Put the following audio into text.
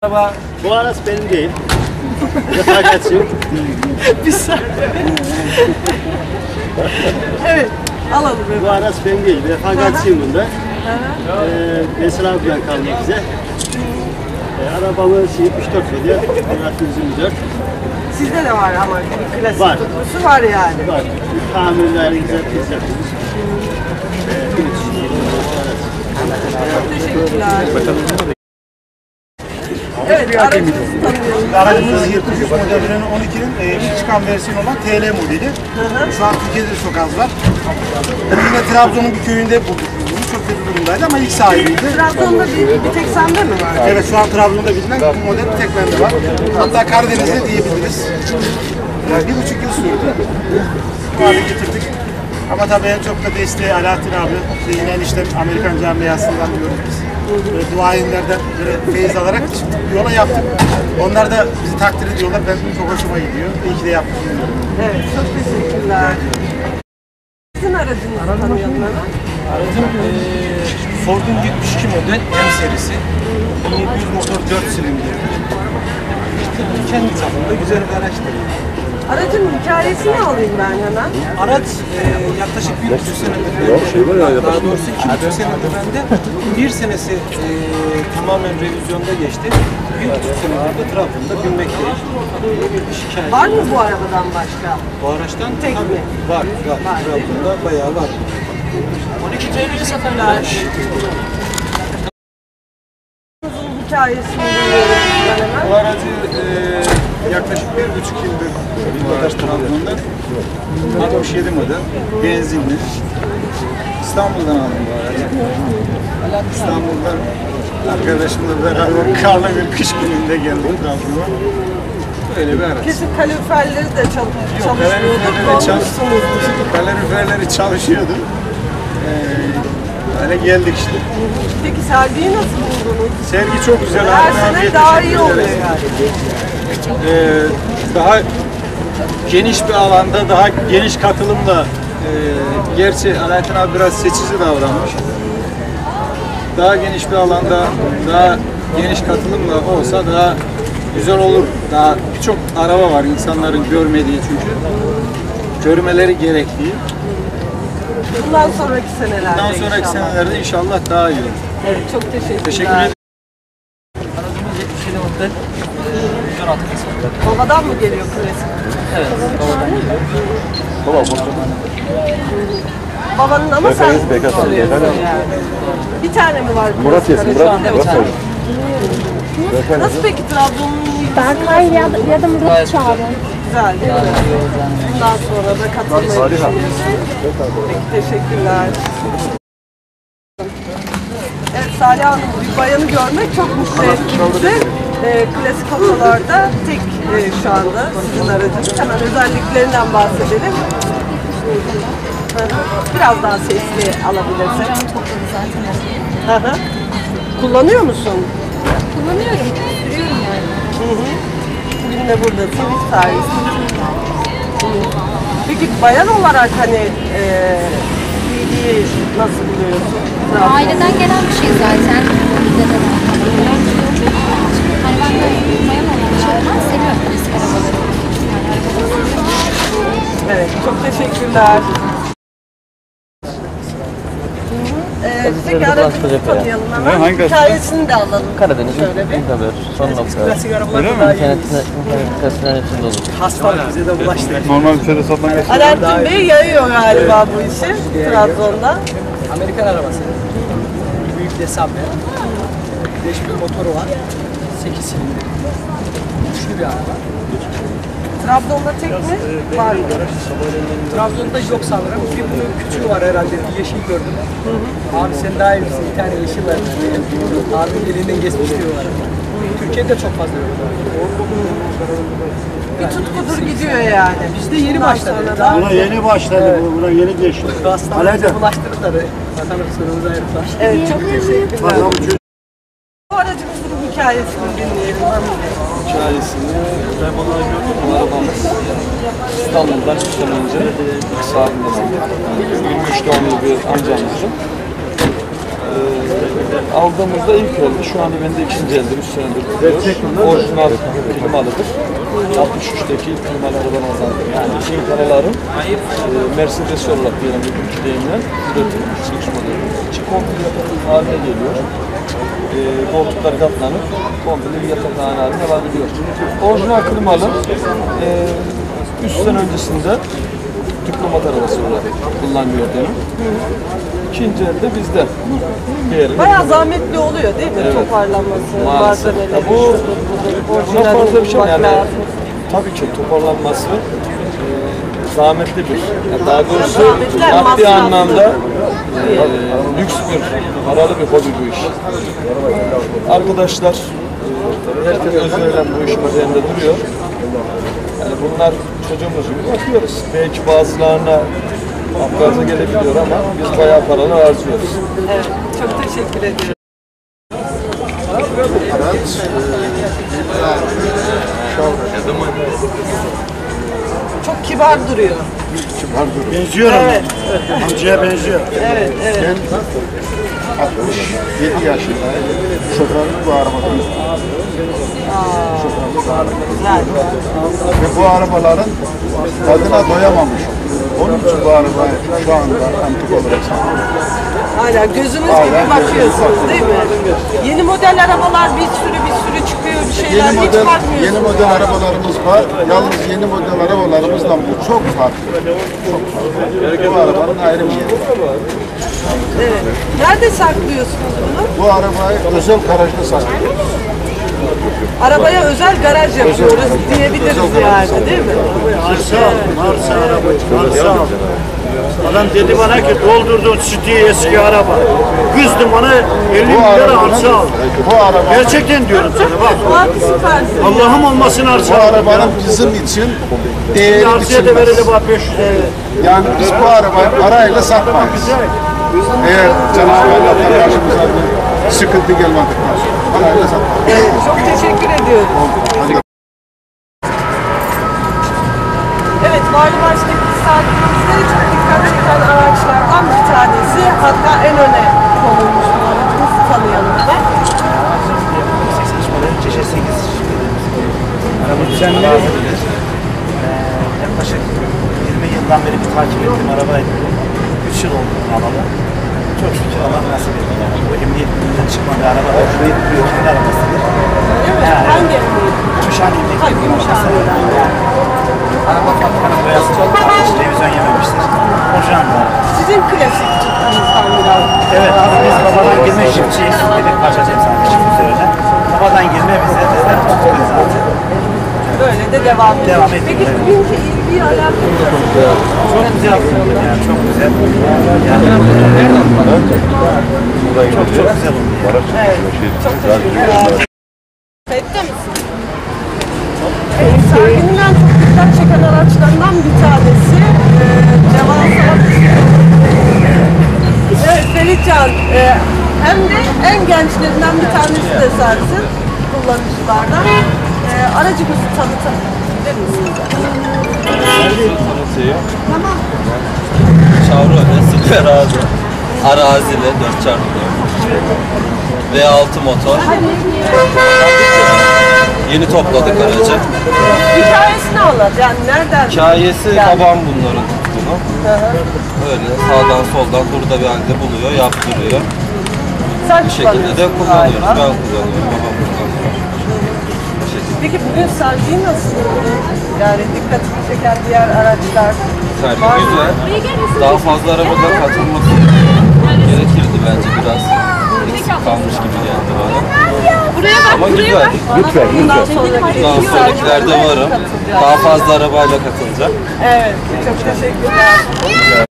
Merhaba. Bu araç benim değil. Refakatçiyim. Bir saniye. Evet, alalım. Bu araç benim değil. Refakatçiyim bunda. Veysel abiden kalmak bize. Arabamız 74 model. Murat 124. Sizde de var ama bir klasik Var. tutkusu var yani. Var. Tamirleri güzel biz yapıyoruz. 1320 araç. Çok teşekkürler. Evet, aracınızı tanıyorum. Aracımız 73 model Renault 12'nin ilk çıkan versiyonu olan TL modeli. Şu an Türkiye'de çok az var. Bunu yine Trabzon'un bir köyünde bulduk. Çok kötü durumdaydı ama ilk sahibiydi. Trabzon'da bir tek sende mi var? Evet, şu an Trabzon'da bilinen bu model bir tek bende var. Hatta Karadeniz'de diyebiliriz. Yani 1,5 yıl sürdü. Bu hale getirdik. Ama tabii en çok da desteği Alaaddin abi, yine eniştem Amerikan camiasından diyoruz biz. Duayenlerden feyiz alarak yola yaptık. Onlar da bizi takdir ediyorlar. Ben çok hoşuma gidiyor. İyi ki de yaptık. Evet, çok teşekkürler. Sizin aracınızı tanıyalım hemen. Aracım Ford'un 72 model M serisi. 1700 motor 4 silindir. Kendi çapında güzel bir araçtır. Aracın hikayesini alayım ben hemen. Araç yaklaşık 1,5 senedir bende. Daha doğrusu 2,5 senedir bende. Bir senesi tamamen revizyonda geçti. 1,5 senedir de Trabzon'da binmekteyiz. Bir şikayet. Var mı bu arabadan başka? Bu araçtan Tek tabii mi? var. Trabzon'da bayağı var. 12 TL'ye satarlar. Hikayesini duyuyorum ben hemen. Bu aracı yaklaşık 1,5 yıldır bu araç Trabzon'da. 67 model, benzinli. İstanbul'dan aldım bu aracı. İstanbul'dan arkadaşımla beraber karlı bir kış gününde geldik Trabzon'a. Böyle bir araç. Kesin kaloriferleri de çalışmıyordu. Kaloriferleri çalışıyordu. Öyle geldik işte. Peki sergiyi nasıl buldunuz? Sergi çok güzel. Her sene daha iyi oluyor yani. Daha geniş bir alanda, daha geniş katılımla, gerçi Alaaddin abi biraz seçici davranmış. Daha geniş bir alanda, daha geniş katılımla olsa daha güzel olur. Daha birçok araba var insanların görmediği çünkü. Görmeleri gerektiği. Bundan sonraki senelerde Bundan sonraki inşallah. senelerde inşallah daha iyi olur. Evet, çok teşekkürler. Teşekkür ederim. Aracımız 77 model. 116 kısmı. Babadan mı geliyor klasik? Evet, babadan geliyor. Babanın ama sen sürüyorsun yani. Bir tane mi var? Murat yesin, Murat. Nasıl peki Trabzon'un Berkay ya da Murat Çağrı. güzel değil mi? Bundan sonra da katılmayı düşünüyorsun. Peki, teşekkürler. Evet, Salih Hanım, bir bayanı görmek çok mutlu etti bizi. Klasik otolarda tek şu anda sizin aracınız. Hemen özelliklerinden bahsedelim. Biraz daha sesli alabilirsek. Hı hı. Kullanıyor musun? Kullanıyorum. Sürüyorum yani. Bugün de buradasın, servis. Peki bayan olarak hani CD'yi nasıl buluyorsun? Aileden gelen bir şey zaten. Hani ben de bayan olarak seviyorum klasik arabaları. Evet, çok teşekkürler. Peki aracımızı tanıyalım hemen. Hikayesini de alalım. Karadeniz Şöyle bir. son nokta. Klasik arabalar daha iyi. İnternet'in içinde olur. Hastalık bize de bulaştı. Normal bir şeyde satmak için. Alaaddin Bey yayıyor galiba bu işi Trabzon'da. Amerikan arabası. Büyük desambe. 5000 motoru var. 8 silindir. Güçlü bir araba. Trabzon'da tek mi? Var mı? Trabzon'da yok sanırım. Bir bunun küçüğü var herhalde. Bir yeşil gördüm. Abi sen daha iyi misin? Bir tane yeşil var. Abinin elinden geçmişti o araba. Türkiye'de çok fazla yok. Bir tutkudur gidiyor yani. Bizde yeni başladı. Buna yeni başladı, buna yeni geçti. Hastaneye bulaştırdılar. Vatandaş sorumuzu ayırdılar. Evet, çok teşekkürler. Bu aracımızın hikayesini dinleyelim. Hikayesini ben bana gördüm bu arabamız İstanbul'dan 3 sene önce sahibimizin 23 doğumlu bir amcamızın Aldığımızda ilk elde, şu anda bende ikinci elde, 3 senedir tutuyor. Orijinal klimalıdır. 63'teki ilk klimalı arabalardan, yani Çinkarelerin Mercedes olarak diyelim bugünkü deyimle üretilmiş çıkış modeli. İçi komple yatak haline geliyor. Koltuklar katlanıp komple bir yatak haline alabiliyor. Orijinal klimalı 3 sene öncesinde diplomat arabası olarak kullanıyor benim. İkinci elde bizde. Bayağı zahmetli oluyor değil mi? Evet. Toparlanması, Maalesef. malzemeleri, Bu şudur, buna fazla bir şey bulmak yani lazım. tabii ki toparlanması zahmetli bir. Yani daha doğrusu Zahmetli, maddi masraflı. anlamda lüks bir, paralı bir hobi bu iş. Arkadaşlar herkes özverilen bu işin üzerinde duruyor. Yani bunlar çocuğumuz gibi bakıyoruz. Belki bazılarına aklınıza gelebiliyor ama biz bayağı paralı harcıyoruz. Evet, çok teşekkür ediyorum. Çok kibar duruyor. Benziyor ama. Evet, Amcaya benziyor. evet, evet. Ben 67 yaşındayım. Şoförlük bu arabadan. Güzel. Ve bu arabaların tadına doyamamışım. Onun için bu arabayı şu anda antik olarak satıyorum. Hala gözünüz gibi bakıyorsunuz değil mi? Yeni model arabalar bir sürü çıkıyor, bir şeyler Yeni hiç model, bakmıyorsunuz. yeni model arabalarımız var. Yalnız yeni model arabalarımızdan bu çok farklı. Çok farklı. Bu arabanın ayrı bir yeri var. Evet. Nerede saklıyorsunuz bunu? Bu arabayı özel garajda saklıyoruz. Arabaya özel garaj yapıyoruz diyebiliriz yani değil mi? Arsa araba. Adam dedi bana ki doldurdun siteyi eski araba. Kızdım ona 50 milyar arsa al. Bu araba, Gerçekten diyorum sana bak. Abi süpersin. Allah'ım olmasın bu arsa al. arabanın bizim için değeri Arsaya da verelim biçilmez. bak 500 lira. Yani biz bu arabayı parayla satmayız. Eğer Cenab-ı Allah'tan karşımıza bir sıkıntı gelmedikten sonra parayla satmayız. Çok teşekkür ediyorum. Evet, Vali Başkanı saatimizde çok dikkat çeken araçlardan bir tanesi. Hatta en öne konulmuş bu aracımız, tanıyalım da. Araba düzenleri yaklaşık 20 yıldan beri bir takip ettiğim arabaydı. 3 yıl oldu alalı. Çok şükür Allah nasip etti. Yani bu emniyet müdürlüğünden çıkma bir araba var. Kimin arabasıdır? Değil mi? Yani, Hangi emniyet? Gümüşhane emniyet Ha, müdürlüğünün Gümüşhane'den arabası. yani. Araba fabrikanın boyası çok kalmış. Revizyon yememiştir. Orijinal bir araba. Sizin klasik çıktığınızdan biraz. Evet abi biz babadan girme çiftçiyiz. Dedik parçacıyım sadece çift üzerine. Babadan girme bize bizler tutuyoruz zaten. Böyle de devam ediyor. Devam ediyor, Peki evet. bugünkü ilgi alakası Çok güzel oldu yani çok güzel. Yani çok güzel oldu. Evet, çok teşekkürler. Kayıtta mısın? Serginin çok dikkat çeken araçlarından bir tanesi. Devasa. Evet Feritcan, hem de en gençlerinden bir tanesi de sensin kullanıcılardan. Aracımızı tanıtabilir misiniz? Tamam. Chevrolet Silverado arazili 4x4 V6 motor. Yeni topladık aracı. Hikayesini anlat. Yani nereden? Hikayesi babam bunların tutkunu. Öyle sağdan soldan burada bir halde buluyor, yaptırıyor. Sen Bu şekilde de kullanıyoruz. Ben kullanıyorum, babam kullanıyor. Bu şekilde. Peki bugün sergi nasıl? Yani dikkatini çeken diğer araçlar Sergi var mı? güzel. Daha fazla arabada katılması gerekirdi bence biraz. Eksik kalmış gibi geldi bana. Ama güzel. Bundan sonraki Daha sonrakilerde varım. Daha fazla arabayla katılacak. Evet, çok teşekkürler.